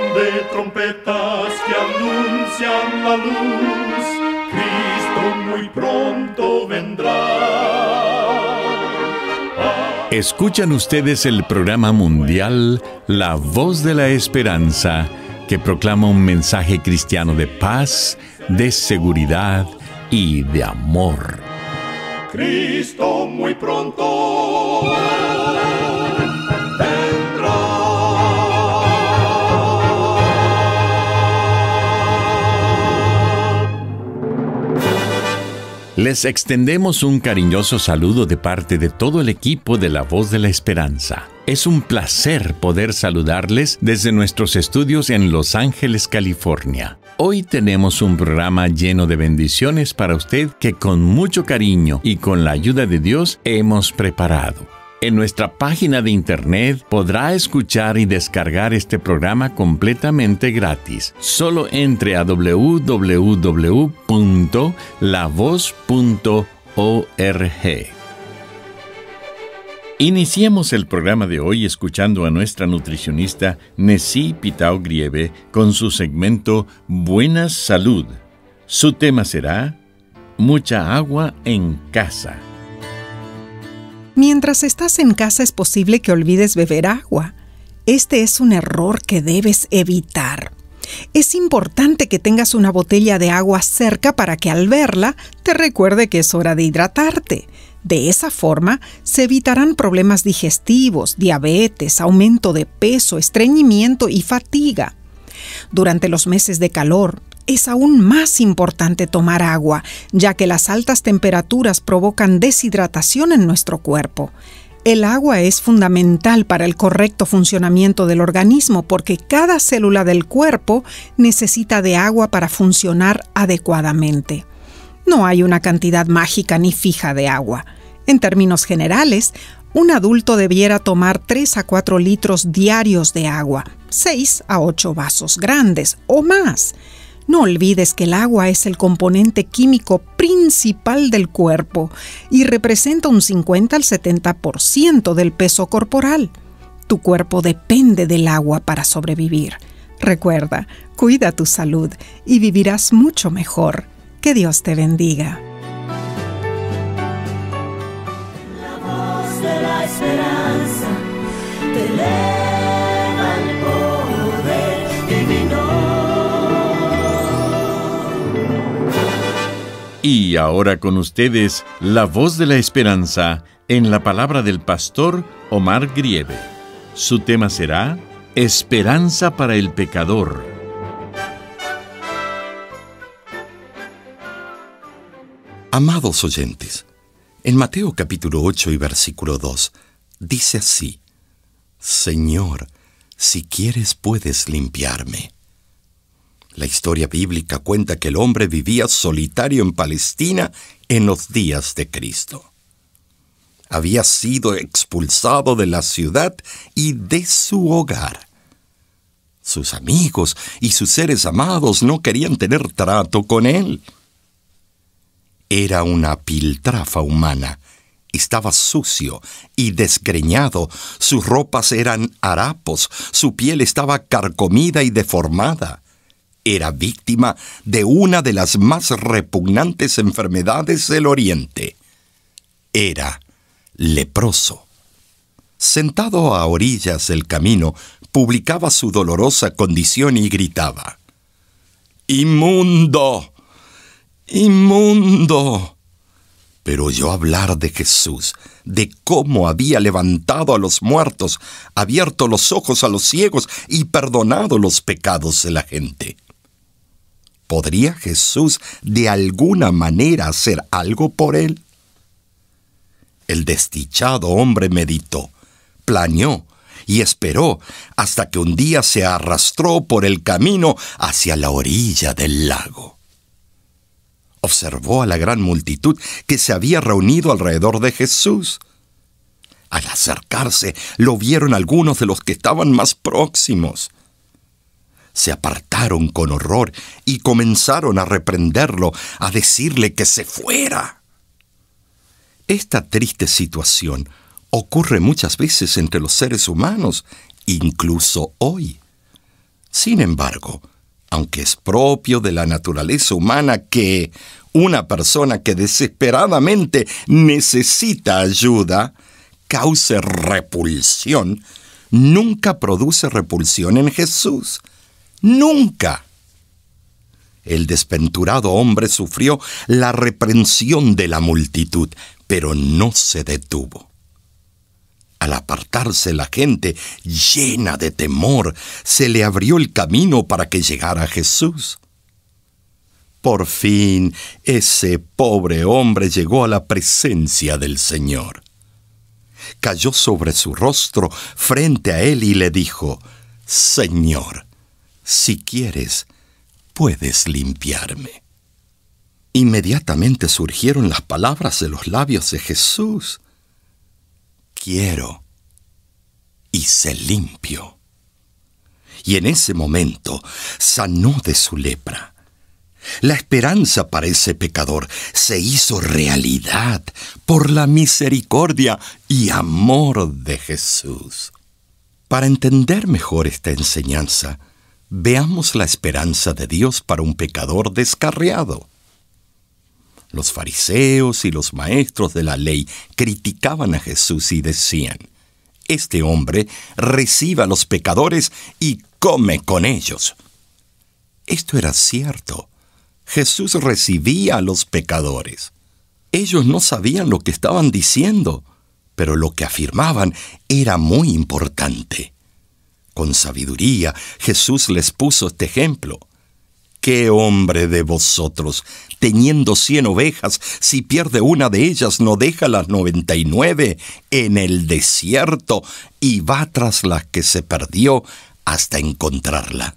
de trompetas que anuncian la luz, Cristo muy pronto vendrá. Escuchan ustedes el programa mundial La Voz de la Esperanza, que proclama un mensaje cristiano de paz, de seguridad y de amor. Cristo muy pronto vendrá. Les extendemos un cariñoso saludo de parte de todo el equipo de La Voz de la Esperanza. Es un placer poder saludarles desde nuestros estudios en Los Ángeles, California. Hoy tenemos un programa lleno de bendiciones para usted que con mucho cariño y con la ayuda de Dios hemos preparado. En nuestra página de internet podrá escuchar y descargar este programa completamente gratis. Solo entre a www.lavoz.org. Iniciemos el programa de hoy escuchando a nuestra nutricionista Nessie Pitao Grieve con su segmento Buena Salud. Su tema será Mucha agua en casa. Mientras estás en casa es posible que olvides beber agua. Este es un error que debes evitar. Es importante que tengas una botella de agua cerca para que al verla te recuerde que es hora de hidratarte. De esa forma se evitarán problemas digestivos, diabetes, aumento de peso, estreñimiento y fatiga. Durante los meses de calor, es aún más importante tomar agua, ya que las altas temperaturas provocan deshidratación en nuestro cuerpo. El agua es fundamental para el correcto funcionamiento del organismo porque cada célula del cuerpo necesita de agua para funcionar adecuadamente. No hay una cantidad mágica ni fija de agua. En términos generales, un adulto debiera tomar 3 a 4 litros diarios de agua, 6 a 8 vasos grandes o más. No olvides que el agua es el componente químico principal del cuerpo y representa un 50 al 70% del peso corporal. Tu cuerpo depende del agua para sobrevivir. Recuerda, cuida tu salud y vivirás mucho mejor. Que Dios te bendiga. La voz de la esperanza te eleva el poder divino. Y ahora con ustedes, La Voz de la Esperanza, en la palabra del pastor Omar Grieve. Su tema será Esperanza para el pecador. Amados oyentes, en Mateo capítulo 8 y versículo 2, dice así: Señor, si quieres puedes limpiarme. La historia bíblica cuenta que el hombre vivía solitario en Palestina en los días de Cristo. Había sido expulsado de la ciudad y de su hogar. Sus amigos y sus seres amados no querían tener trato con él. Era una piltrafa humana. Estaba sucio y desgreñado, sus ropas eran harapos, su piel estaba carcomida y deformada. Era víctima de una de las más repugnantes enfermedades del Oriente. Era leproso. Sentado a orillas del camino, publicaba su dolorosa condición y gritaba: ¡Inmundo! ¡Inmundo! Pero oyó hablar de Jesús, de cómo había levantado a los muertos, abierto los ojos a los ciegos y perdonado los pecados de la gente. ¿Podría Jesús de alguna manera hacer algo por él? El desdichado hombre meditó, planeó y esperó hasta que un día se arrastró por el camino hacia la orilla del lago. Observó a la gran multitud que se había reunido alrededor de Jesús. Al acercarse, lo vieron algunos de los que estaban más próximos. Se apartaron con horror y comenzaron a reprenderlo, a decirle que se fuera. Esta triste situación ocurre muchas veces entre los seres humanos, incluso hoy. Sin embargo, aunque es propio de la naturaleza humana que una persona que desesperadamente necesita ayuda cause repulsión, nunca produce repulsión en Jesús. ¡Nunca! El desventurado hombre sufrió la reprensión de la multitud, pero no se detuvo. Al apartarse la gente, llena de temor, se le abrió el camino para que llegara a Jesús. Por fin, ese pobre hombre llegó a la presencia del Señor. Cayó sobre su rostro frente a él y le dijo: «Señor, si quieres, puedes limpiarme». Inmediatamente surgieron las palabras de los labios de Jesús: «Quiero, y sé limpio». Y en ese momento sanó de su lepra. La esperanza para ese pecador se hizo realidad por la misericordia y amor de Jesús. Para entender mejor esta enseñanza, veamos la esperanza de Dios para un pecador descarriado. Los fariseos y los maestros de la ley criticaban a Jesús y decían: «Este hombre recibe a los pecadores y come con ellos». Esto era cierto. Jesús recibía a los pecadores. Ellos no sabían lo que estaban diciendo, pero lo que afirmaban era muy importante. Con sabiduría, Jesús les puso este ejemplo: «¿Qué hombre de vosotros, teniendo 100 ovejas, si pierde una de ellas, no deja las 99 en el desierto y va tras la que se perdió hasta encontrarla?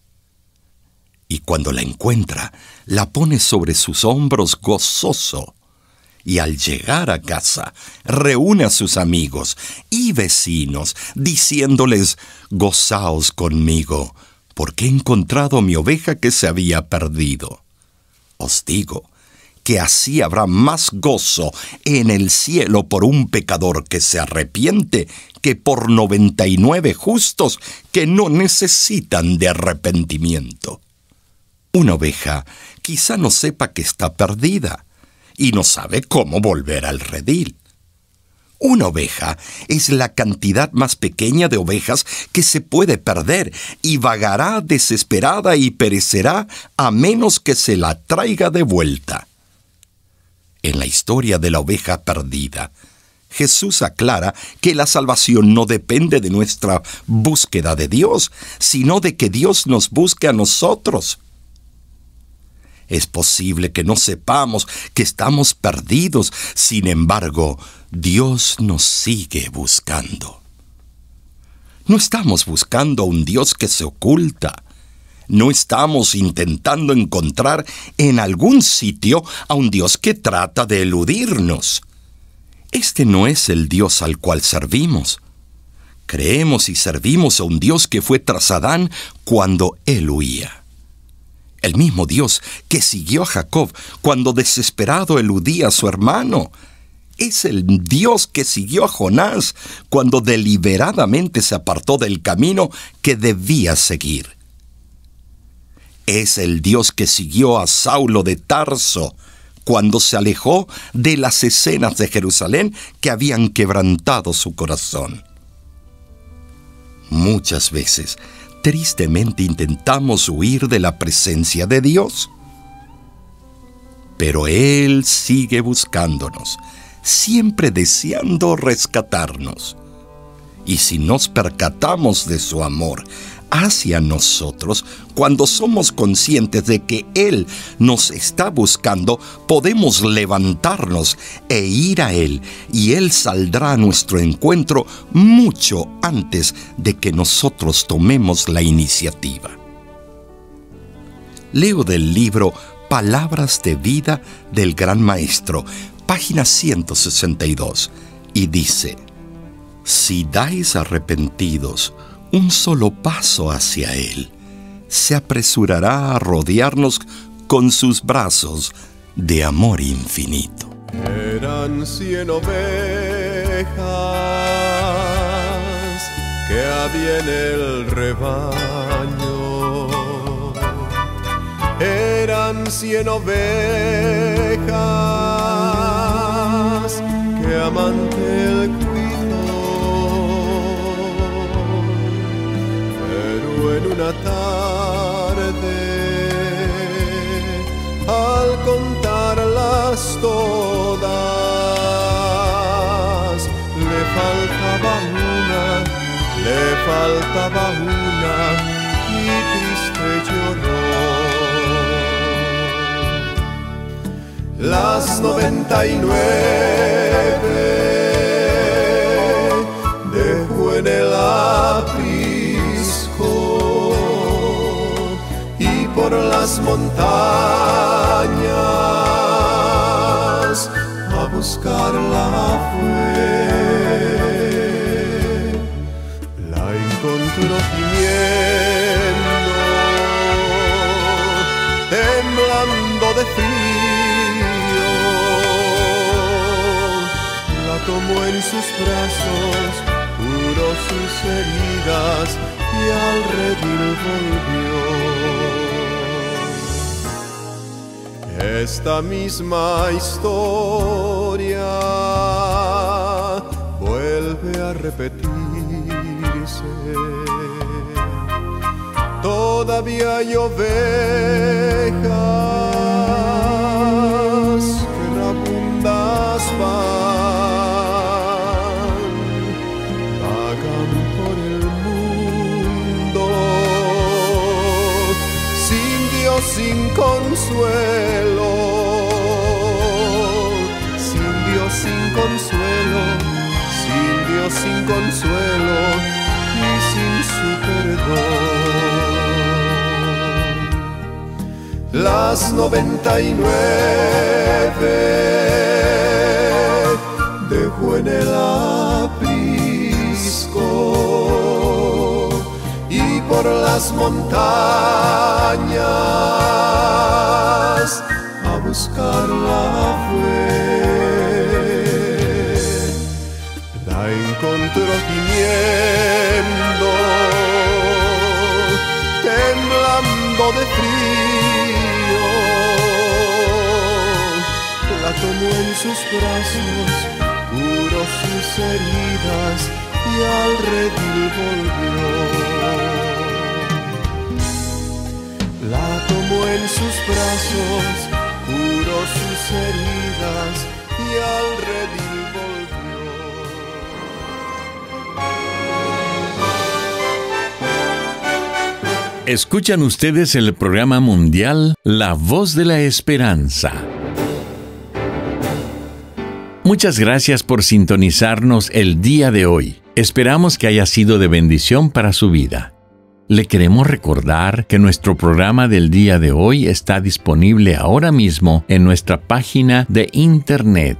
Y cuando la encuentra, la pone sobre sus hombros gozoso. Y al llegar a casa, reúne a sus amigos y vecinos, diciéndoles: «Gozaos conmigo, porque he encontrado mi oveja que se había perdido». Os digo que así habrá más gozo en el cielo por un pecador que se arrepiente que por 99 justos que no necesitan de arrepentimiento. Una oveja quizá no sepa que está perdida y no sabe cómo volver al redil. Una oveja es la cantidad más pequeña de ovejas que se puede perder y vagará desesperada y perecerá a menos que se la traiga de vuelta. En la historia de la oveja perdida, Jesús aclara que la salvación no depende de nuestra búsqueda de Dios, sino de que Dios nos busque a nosotros. Es posible que no sepamos que estamos perdidos, sin embargo, Dios nos sigue buscando. No estamos buscando a un Dios que se oculta. No estamos intentando encontrar en algún sitio a un Dios que trata de eludirnos. Este no es el Dios al cual servimos. Creemos y servimos a un Dios que fue tras Adán cuando él huía. El mismo Dios que siguió a Jacob cuando desesperado eludía a su hermano. Es el Dios que siguió a Jonás cuando deliberadamente se apartó del camino que debía seguir. Es el Dios que siguió a Saulo de Tarso cuando se alejó de las escenas de Jerusalén que habían quebrantado su corazón. Muchas veces, tristemente intentamos huir de la presencia de Dios. Pero Él sigue buscándonos, siempre deseando rescatarnos. Y si nos percatamos de su amor hacia nosotros, cuando somos conscientes de que Él nos está buscando, podemos levantarnos e ir a Él, y Él saldrá a nuestro encuentro mucho antes de que nosotros tomemos la iniciativa. Leo del libro Palabras de Vida del Gran Maestro, página 162, y dice: «Si dais arrepentidos un solo paso hacia Él, se apresurará a rodearnos con sus brazos de amor infinito». Eran 100 ovejas que había en el rebaño. eran 100 ovejas que amante el cuidó, pero en una tarde al contarlas todas le faltaba una y triste lloró. Las 99 dejó en el aprisco y por las montañas a buscarla fue. La encontró gimiendo, temblando de frío, la tomó en sus brazos, curó sus heridas y al redil volvió. Esta misma historia vuelve a repetirse. Todavía hay ovejas que rabundas vagan por el mundo, sin Dios, sin consuelo, sin Dios, sin consuelo, sin Dios, sin consuelo y sin su perdón. Las 99 dejó en el aprisco y por las montañas a buscarla fue. La encontró gimiendo, temblando de frío, la tomó en sus brazos, curó sus heridas y al redil volvió. La tomó en sus brazos, curó sus heridas y al redil volvió. Escuchan ustedes el programa mundial La Voz de la Esperanza. Muchas gracias por sintonizarnos el día de hoy. Esperamos que haya sido de bendición para su vida. Le queremos recordar que nuestro programa del día de hoy está disponible ahora mismo en nuestra página de internet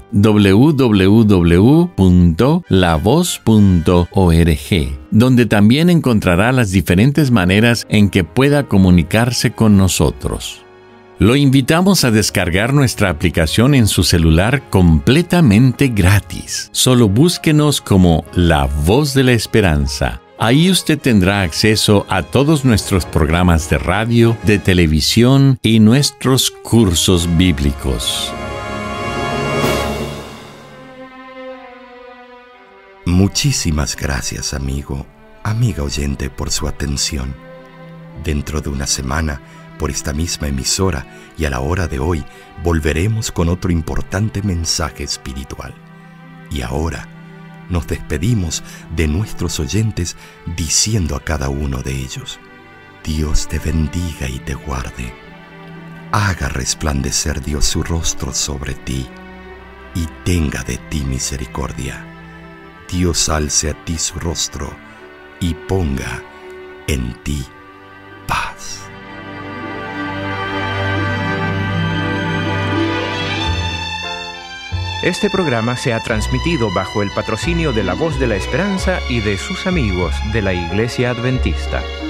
www.lavoz.org, donde también encontrará las diferentes maneras en que pueda comunicarse con nosotros. Lo invitamos a descargar nuestra aplicación en su celular completamente gratis. Solo búsquenos como La Voz de la Esperanza. Ahí usted tendrá acceso a todos nuestros programas de radio, de televisión y nuestros cursos bíblicos. Muchísimas gracias, amigo, amiga oyente, por su atención. Dentro de una semana, por esta misma emisora y a la hora de hoy, volveremos con otro importante mensaje espiritual. Y ahora, nos despedimos de nuestros oyentes diciendo a cada uno de ellos: Dios te bendiga y te guarde. Haga resplandecer Dios su rostro sobre ti y tenga de ti misericordia. Dios alce a ti su rostro y ponga en ti paz. Este programa se ha transmitido bajo el patrocinio de La Voz de la Esperanza y de sus amigos de la Iglesia Adventista.